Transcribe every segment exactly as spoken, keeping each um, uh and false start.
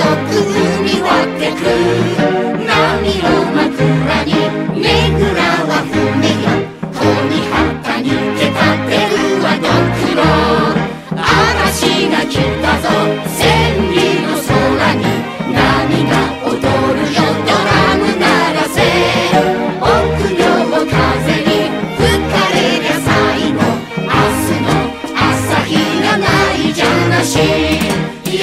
く海割ってく波を枕にねぐらは船よ鬼旗にけたってるはドクロ嵐が来たぞ千里の空に波が踊るよドラム鳴らせ臆病風に吹かれりゃ最後明日の朝日がないじゃなしよ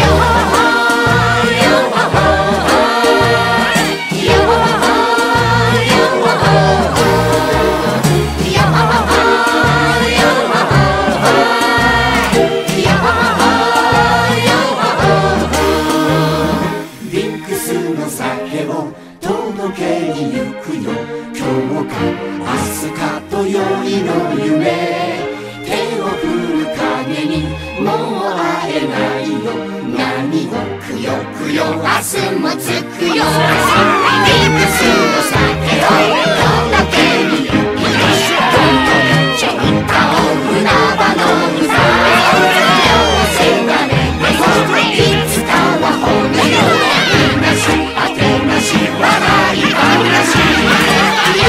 ビンクスの酒を届けに行くよ今日か明日かとよりの夢手を振る影にもう会えないよ何をくよくよ明日もつくよビンクスの酒を届けに行くよどんどんちょんたを船場の歌両せがれていつかは骨よいなしあてなし笑い話よ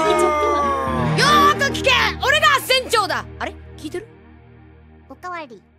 ーく聞け俺が船長だあれ聞いてるおかわり。